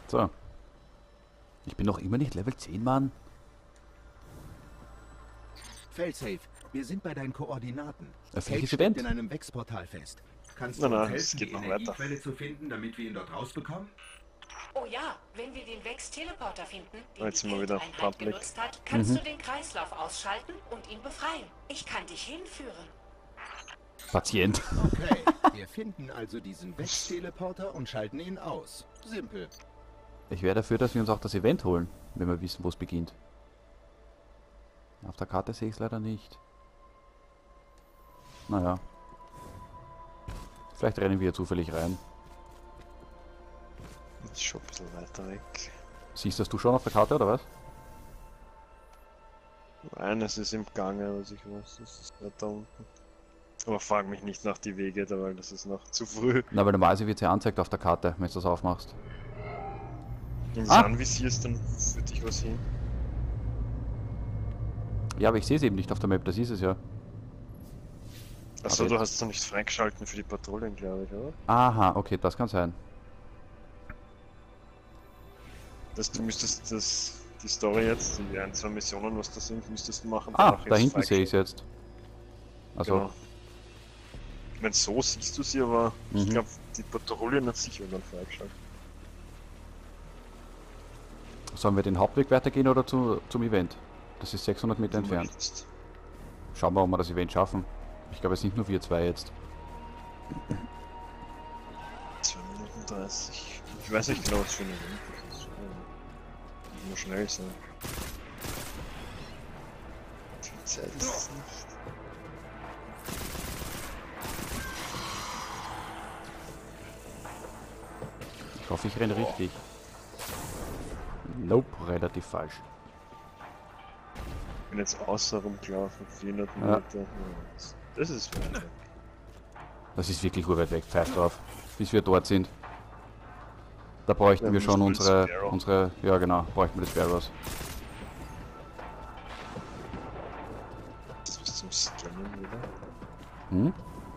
So. Ich bin noch immer nicht Level 10, Mann. Failsafe, wir sind bei deinen Koordinaten. Öffentliches Cage Event? steckt in einem Wechsportal fest. Kannst Na, du uns na, es helfen, geht die noch weiter. Energiequelle zu finden, damit wir ihn dort rausbekommen? Oh ja, wenn wir den Vex-Teleporter finden, den Jetzt die sind wir wieder Kate-Einheit public. genutzt hat, kannst du den Kreislauf ausschalten und ihn befreien. Ich kann dich hinführen. Patient. Okay, wir finden also diesen Vex-Teleporter und schalten ihn aus. Simpel. Ich wäre dafür, dass wir uns auch das Event holen, wenn wir wissen, wo es beginnt. Auf der Karte sehe ich es leider nicht. Naja. Vielleicht rennen wir zufällig rein. Ist schon ein bisschen weiter weg. Siehst das du schon auf der Karte, oder was? Eines ist im Gange, was ich weiß, das ist weiter unten. Aber frag mich nicht nach die Wege, da, weil das ist noch zu früh. Na, weil normalerweise wird es ja angezeigt auf der Karte, wenn du das aufmachst. Wenn du Ah! es anvisierst, dann führt dich was hin. Ja, aber ich sehe es eben nicht auf der Map, das ist es ja. Achso, Aber du jetzt- hast es noch nicht freigeschalten für die Patrouillen, glaube ich, oder? Aha, okay, das kann sein. Du müsstest die Story jetzt, die ein, zwei Missionen, was das sind, müsstest du machen. Ah, danach da ist hinten sehe ich es freigeschaltet. jetzt. Also, Genau. Ich meine, so siehst du sie, aber ich Mhm. glaube, die Patrouillen hat sicher dann freigeschaltet. sollen wir den Hauptweg weitergehen oder zum Event? Das ist 600 Meter Wie du entfernt. möchtest. Schauen wir, ob wir das Event schaffen. Ich glaube, es sind nur wir zwei jetzt. 2 Minuten 30. Ich weiß nicht genau, was für ein Event das ist. Muss schnell sein. Viel Zeit ist es nicht. Ich hoffe, ich renne richtig. Nope, relativ falsch. Ich bin jetzt außer rumgelaufen, 400 Ja. Meter. Das ist weit weg. Das ist wirklich urweit weg, pfeift drauf. Bis wir dort sind. Da bräuchten Ja, wir schon müssen wir das unsere, ja genau, bräuchten wir das Sparrows. Das ist was zum Scannen wieder. Hm?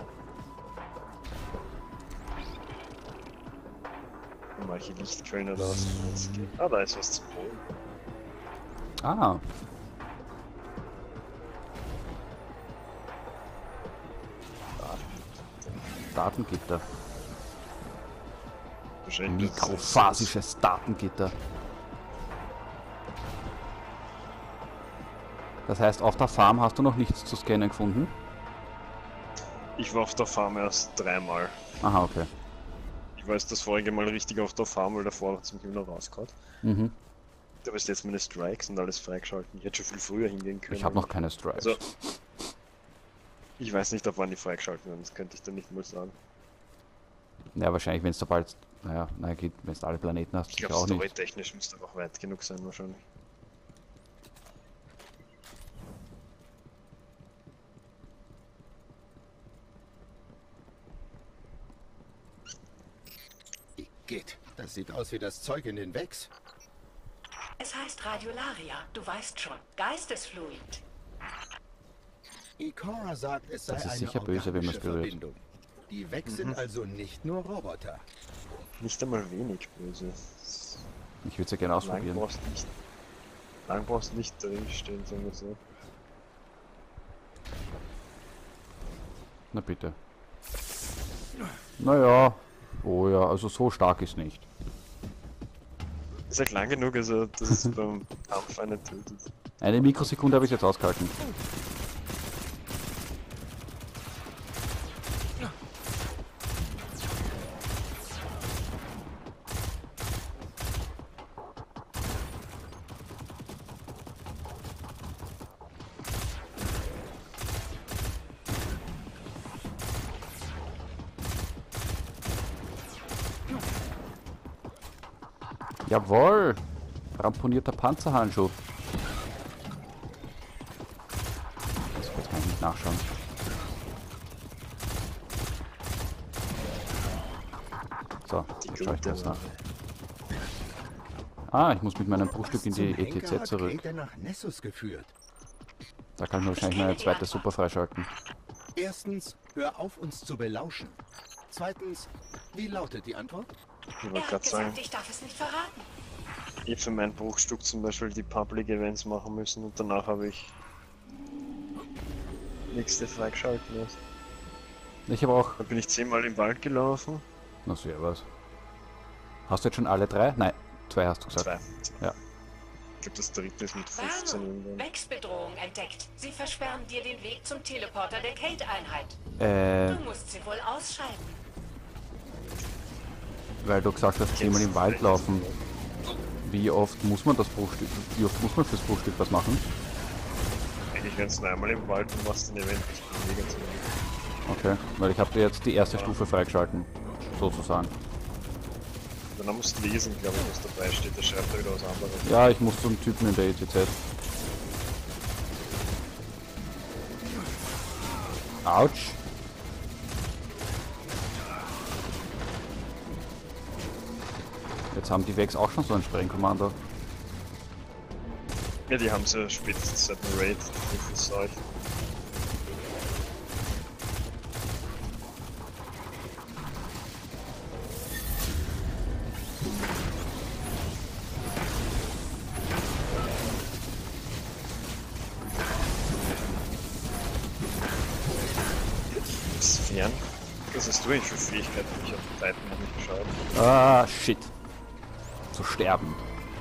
Und manche Lichtquellen oder was es geht. Ah, da ist was zum Holen. Ah, Datengitter. Wahrscheinlich Mikrophasisches Datengitter. Das heißt, auf der Farm hast du noch nichts zu scannen gefunden? Ich war auf der Farm erst 3-mal. Aha, okay. Ich weiß das vorige Mal richtig auf der Farm, weil davor hat es mich immer rausgehauen. Mhm. Da bist jetzt meine Strikes und alles freigeschalten. Ich hätte schon viel früher hingehen können. Ich habe noch keine Strikes. Also, ich weiß nicht, ab wann die freigeschalten werden, das könnte ich dann nicht mal sagen. Ja, wahrscheinlich, wenn es da bald. Naja, nein, geht, wenn du alle Planeten hast, Ich sicher glaube, auch nicht. storytechnisch müsste aber auch weit genug sein, wahrscheinlich. Geht. Das sieht aus wie das Zeug in den Vex. Es heißt Radiolaria, du weißt schon. Geistesfluid. Ikora sagt, es sei Das ist eine sicher böse, wenn man's organische berührt. Verbindung. Die Vex sind also nicht nur Roboter. Nicht einmal wenig böse. Ich würde es ja gerne Lang ausprobieren. brauchst nicht drinstehen, sagen wir so. Na bitte. Naja. Oh ja, also so stark ist nicht. Ist halt lang genug, also dass es beim Kampf einen tötet. Eine Mikrosekunde habe ich jetzt ausgehalten. Jawohl! Ramponierter Panzerhandschuh. Jetzt kann ich nicht nachschauen. So, Die jetzt schaue ich gute kurz nach. Ware. Ah, ich muss mit meinem Bruchstück in die Was zum Henker ETZ hat zurück. Kate nach Nessus geführt? Da kann ich mir wahrscheinlich meine zweite Super freischalten. Erstens, hör auf, uns zu belauschen. Zweitens, wie lautet die Antwort? Ich Er wollte hat gerade sagen, gesagt, ich darf es nicht verraten. ich für mein Bruchstück zum Beispiel die Public Events machen müssen und danach habe ich nächste freigeschalten lassen. Ich habe auch... Da bin ich 10-mal im Wald gelaufen. Na, servus. Hast du jetzt schon alle 3? Nein, 2 hast du gesagt. 2. Ja. Ich glaube, das dritte ist mit 15 Warnung, irgendwann. Wex-Bedrohung entdeckt. Sie versperren dir den Weg zum Teleporter der Kate-Einheit. Du musst sie wohl ausschalten. Weil du gesagt hast, 10-mal im Wald laufen. Wie oft muss man das Bruchstück, wie oft muss man fürs Bruchstück was machen? Eigentlich wenn du einmal im Wald und machst ein Event, das ist mega zu wenig. Okay, weil ich habe dir jetzt die erste Stufe freigeschalten, sozusagen. Dann musst du lesen, glaube ich, was dabei steht. Der schreibt da wieder was anderes. Ja, ich muss zum Typen in der ETZ. Autsch. Jetzt haben die Vex auch schon so ein Sprengkommando. Ja, die haben sie spätestens seit dem Raid. Das ist halt. Sphären? Was hast du eigentlich für Fähigkeiten? Ich habe die Titan noch nicht geschaut. Ah, shit. Zu sterben.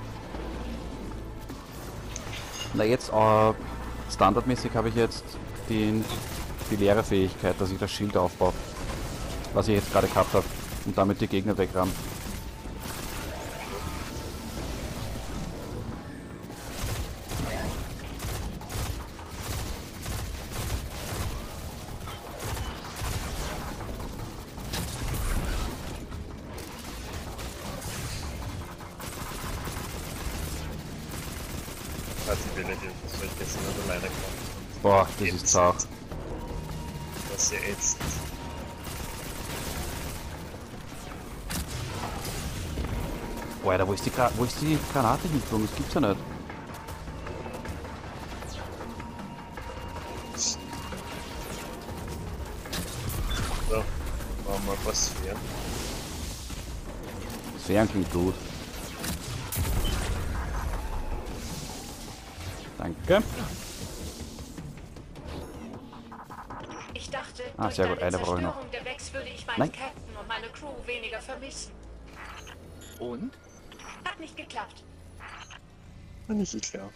Na jetzt, standardmäßig habe ich jetzt die leere Fähigkeit, dass ich das Schild aufbaue. Was ich jetzt gerade gehabt habe. Und damit die Gegner wegrammen. Die Welle, die soll ich jetzt nicht alleine kommen. Boah, das ist zart. Das ist ja ätzend. Boah, Alter, wo ist die Granate hingeflogen? Das gibt's ja nicht. So, machen wir was Sphären. Sphären klingt gut. Danke. Ich dachte, Ah, sehr gut, deine eine brauche ich noch. Zerstörung der Vex würde ich meinen Nein. Captain und meine Crew weniger vermissen. Und? Hat nicht geklappt. Nicht ich klar.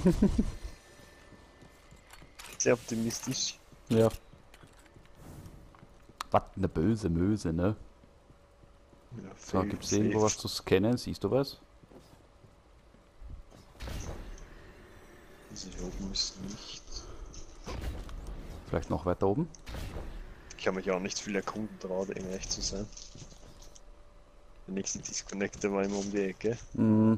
Sehr optimistisch. Ja. Was eine böse Möse, ne? Ja, So, gibt's irgendwo was zu scannen? Siehst du was? Also hier oben ist nicht. Vielleicht noch weiter oben? Ich habe mich auch nicht viel erkunden traut, um ehrlich zu sein. Der nächste Disconnector war immer um die Ecke. Mhm.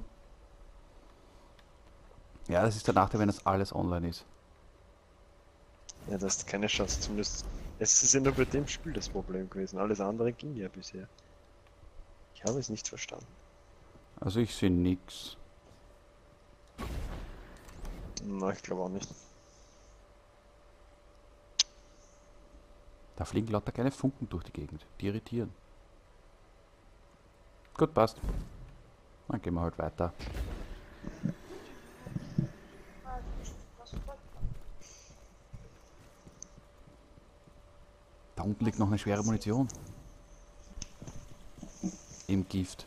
Ja, das ist der Nachteil, wenn das alles online ist. Ja, da hast du keine Chance, zumindest. Es ist ja nur bei dem Spiel das Problem gewesen. Alles andere ging ja bisher. Ich habe es nicht verstanden. Also ich sehe nix. Na, ich glaube auch nicht. Da fliegen lauter kleine Funken durch die Gegend. Die irritieren. Gut, passt. Dann gehen wir halt weiter. Da unten liegt noch eine schwere Munition. Im Gift.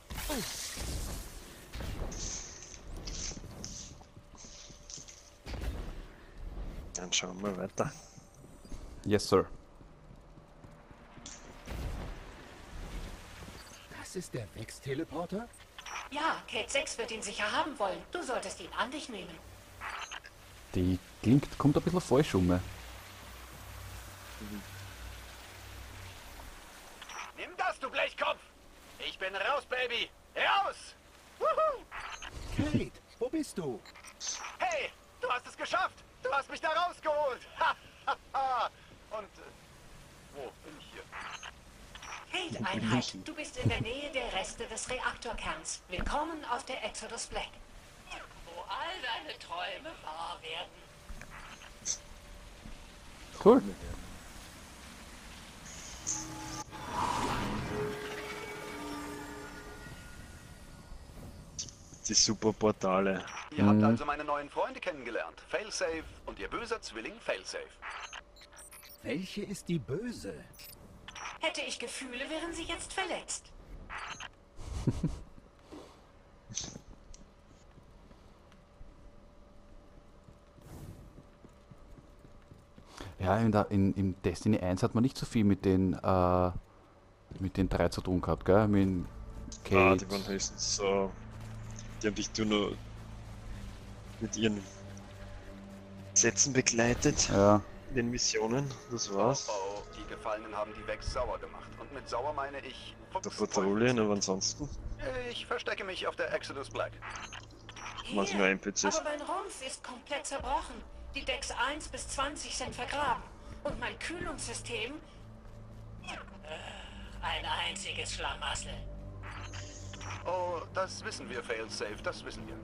Dann schauen wir weiter. Yes, sir. Das ist der Vex-Teleporter? Ja, Kate 6 wird ihn sicher haben wollen. Du solltest ihn an dich nehmen. Die kommt ein bisschen falsch um. Nimm das, du Blechkopf! Ich bin raus, Baby! Raus! Wuhu! Kate, wo bist du? Hey, du hast es geschafft! Du hast mich da rausgeholt! Und wo bin ich hier? Kate-Einheit, du bist in der Nähe der Reste des Reaktorkerns. Willkommen auf der Exodus Black. Wo all deine Träume wahr werden. Cool. Die Superportale. Ihr habt also meine neuen Freunde kennengelernt. Failsafe und ihr böser Zwilling Failsafe. Welche ist die Böse? Hätte ich Gefühle, wären sie jetzt verletzt. Ja, in Destiny 1 hat man nicht so viel mit den drei zu tun gehabt, gell? Mit Kate. Die waren höchstens so. Die haben dich nur mit ihren Sätzen begleitet. Ja, In den Missionen, das war's. Oh, die Gefallenen haben die Vex sauer gemacht. Und mit sauer meine ich... Der Patrouillen, aber ansonsten Ich verstecke mich auf der Exodus Black. waren sie nur NPCs. Aber mein Rumpf ist komplett zerbrochen. Die Decks 1 bis 20 sind vergraben. Und mein Kühlungssystem... ein einziges Schlamassel. Oh, das wissen wir, Failsafe, das wissen wir.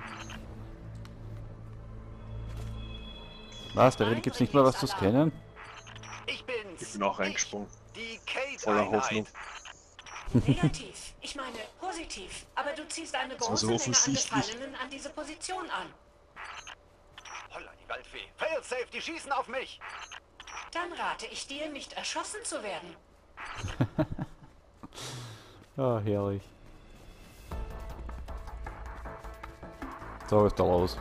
was? Da gibt's nicht mal was zu scannen? Ich bin's. Ich bin auch reingesprungen. Die Kate Voller Hoffnung. Negativ. Ich meine positiv. Aber du ziehst eine war so große Menge an offensichtlich. Gefallenen an diese Position an. Holla, die Waldfee. Failsafe, die schießen auf mich. Dann rate ich dir, nicht erschossen zu werden. Ja, herrlich. So, ist da los.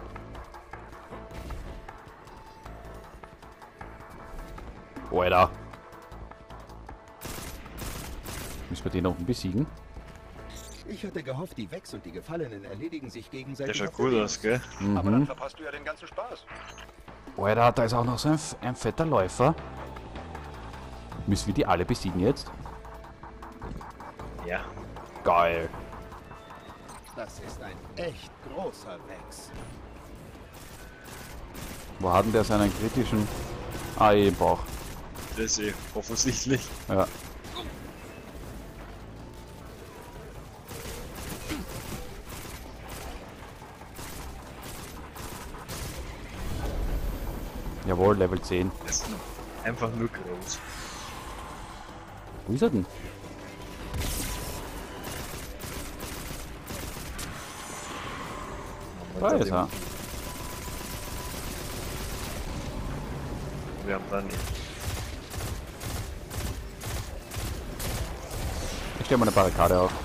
Alter. Müssen wir den da unten besiegen? Ich hatte gehofft, die Vex und die Gefallenen erledigen sich Der gegenseitig. schaut auf der gut Venus. aus, gell? Aber dann verpasst du ja den ganzen Spaß. Alter, da ist auch noch so ein fetter Läufer. Müssen wir die alle besiegen jetzt? Ja. Geil. Das ist ein echt großer Vex. Wo hat denn der seinen kritischen... Ah, im Bauch. Das ist eh offensichtlich. Ja. Jawohl, Level 10. Das ist einfach nur groß. Wo ist er denn? Da ist er. Wir haben dann Ich stelle mal eine Barrikade auf.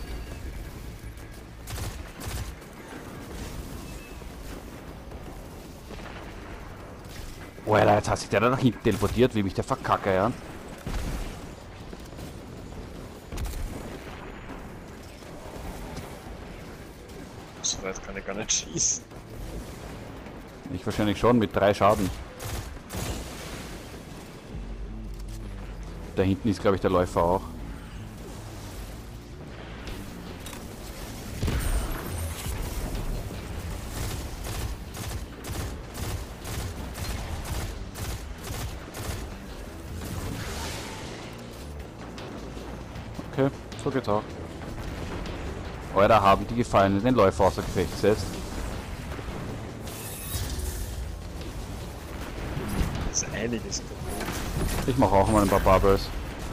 Oh, Alter, jetzt hat sich der da nach hinten teleportiert, wie mich der verkacke, ja. so weit kann ich gar nicht schießen. Ich wahrscheinlich schon, mit 3 Schaden. Da hinten ist, glaube ich, der Läufer auch. Okay, so geht's auch. Oder haben die Gefallenen den Läufer außer Gefecht gesetzt? Das ist einiges kaputt. Ich mache auch mal ein paar Bubbles.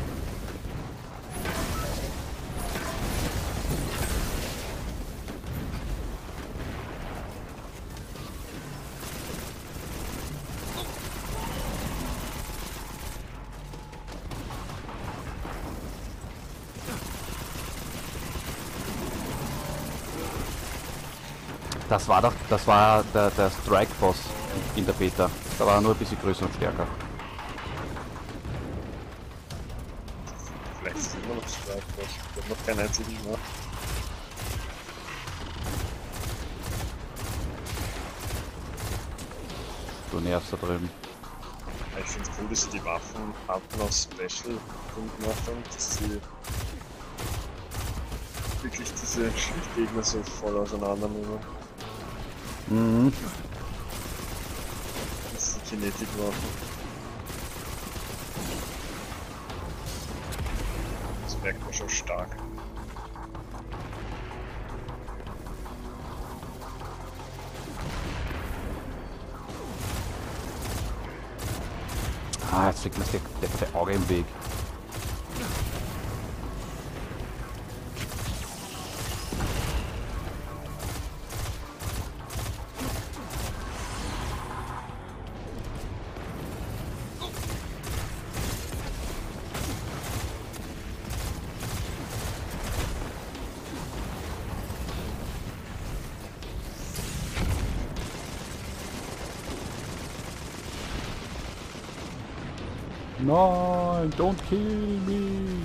Das war der Strike-Boss in der Beta. Da war er nur ein bisschen größer und stärker. Vielleicht ist immer noch Strike. Ich habe noch keinen einzigen mehr. Du nervst da drüben. Ich finde es cool, dass sie die Waffenarten aus Special gemacht haben, dass sie wirklich diese Schildgegner so voll auseinandernehmen. Mhm. Das ist die Kinetikwaffen. Das merkt man schon stark. Ah, jetzt fliegt mir der Auge im Weg. Nein, don't kill me.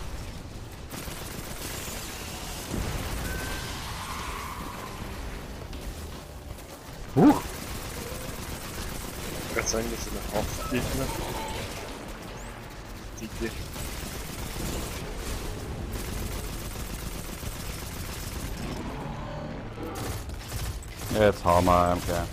Huch. Ich kann sagen, das sind ein Haufen Gegner. Die Jetzt hauen wir okay.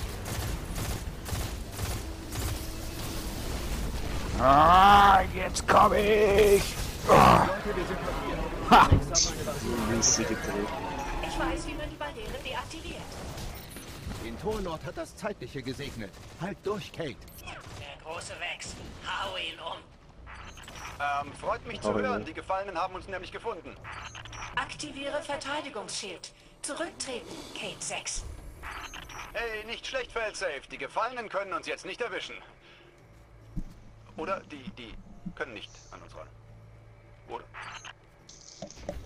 Ah, jetzt komm ich! Ah. Ha. Münze gedreht. Ich weiß, wie man die Barriere deaktiviert. Den Torlord hat das Zeitliche gesegnet. Halt durch, Kate. Der große Vex. Hau ihn um. Freut mich zu Aber hören. ja. Die Gefallenen haben uns nämlich gefunden. Aktiviere Verteidigungsschild. Zurücktreten, Kate 6. Hey, nicht schlecht, Failsafe. Die Gefallenen können uns jetzt nicht erwischen. Oder die können nicht an uns ran. Oder?